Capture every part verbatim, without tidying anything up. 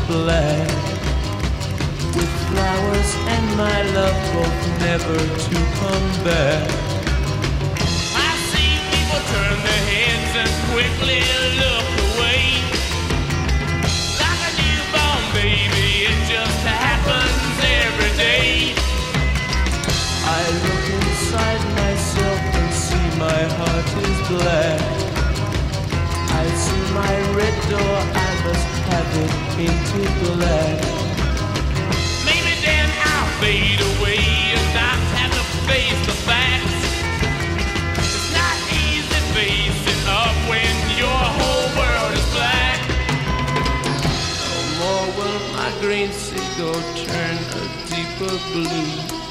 black, with flowers and my love both never to come back. I see people turn their heads and quickly look away. Like a newborn baby, it just happens every day. I look inside myself and see my heart is black. I see my red door, I must have it into black. Maybe then I'll fade away and not have to face the facts. It's not easy facing up when your whole world is black. No more will my green seagull turn a deeper blue.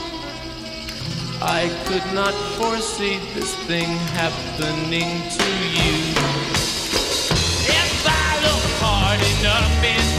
I could not foresee this thing happening to you. If I look hard enough in